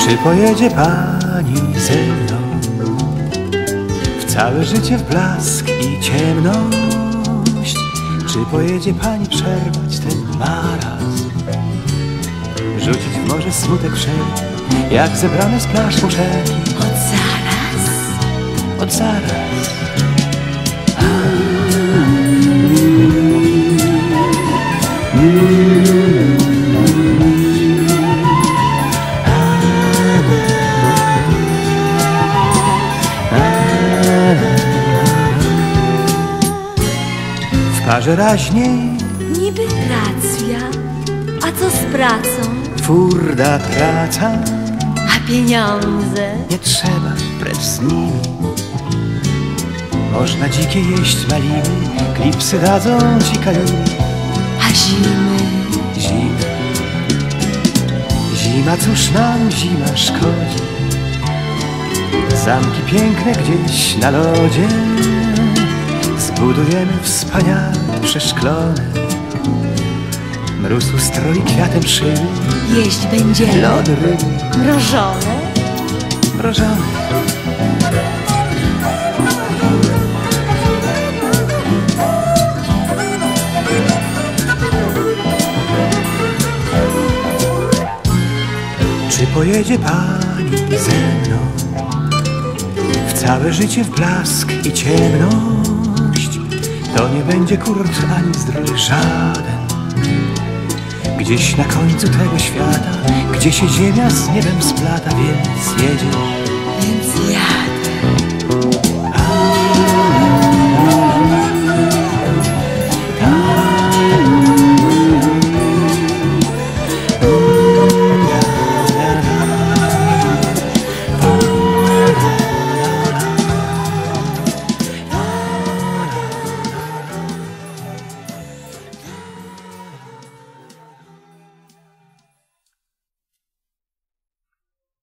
Czy pojedzie pani ze mną w całe życie, w blask i ciemność? Czy pojedzie pani przerwać ten marazm, rzucić w morze smutek wszelki, jak zebrane z plaż muszelki? Od zaraz, od zaraz. W parze raźniej niby racja, a co z pracą? furda praca, A pieniądze? nie trzeba precz z nimi. Można dzikie jeść maliny, klipsy dadzą ci kaluny. A zimy? Zima, zima, cóż nam zima szkodzi? Zamki piękne gdzieś na lodzie zbudujemy wspaniale, przeszklone. Mróz ustroi kwiatem szyby, Jeść będziemy lody ryby mrożone? mrożone. Czy pojedzie pani ze mną w całe życie, w blask i ciemność? To nie będzie kurcz ani zdrój żaden. Gdzieś na końcu tego świata, gdzie się ziemia z niebem splata, więc jedziesz, Więc ja